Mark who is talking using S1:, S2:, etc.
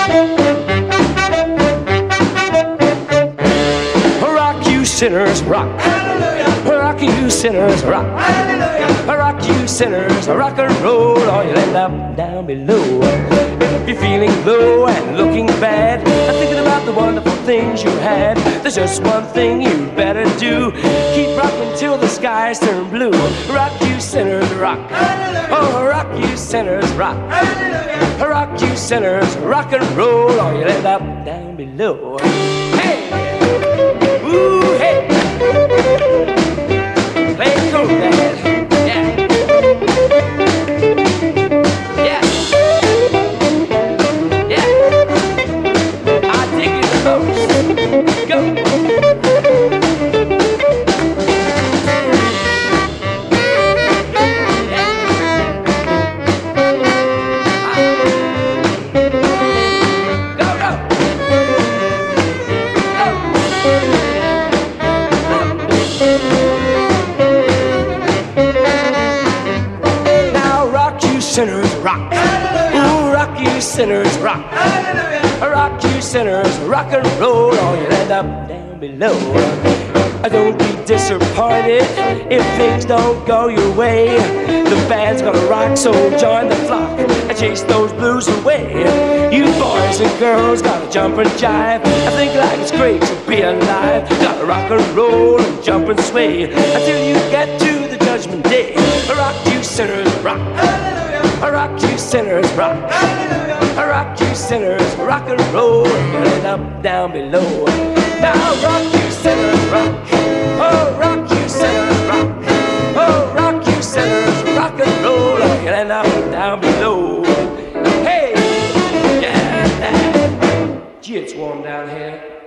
S1: Rock you sinners, rock. Rock you sinners, rock. Rock you sinners, rock and roll, or you'll end up down below. If you're feeling low and looking bad, and thinking about the wonderful things you had, there's just one thing you better do. Keep rocking till the skies turn blue. Rock you sinners, rock. Oh, rock you sinners, rock. Rock you sinners, rock and roll, or you'll end up down below. Hey! Ooh, hey! Play it cool, Dad. Yeah. Yeah. Yeah. I dig it the most. Go. Sinners rock. Ooh, rock you sinners rock. Rock you sinners rock and roll, or you'll end up down below. Don't be disappointed if things don't go your way. The band's gonna rock, so join the flock and chase those blues away. You boys and girls gotta jump and jive. I think like it's great to be alive. Gotta rock and roll and jump and sway until you get to the judgment day. Rock you sinners rock. Rock you sinners rock. Rock you sinners rock and roll, you'll end up down below. Now rock you sinners rock. Oh, rock you sinners rock. Oh, rock you sinners rock and roll, you'll end up down below. Hey, yeah, gee, it's warm down here.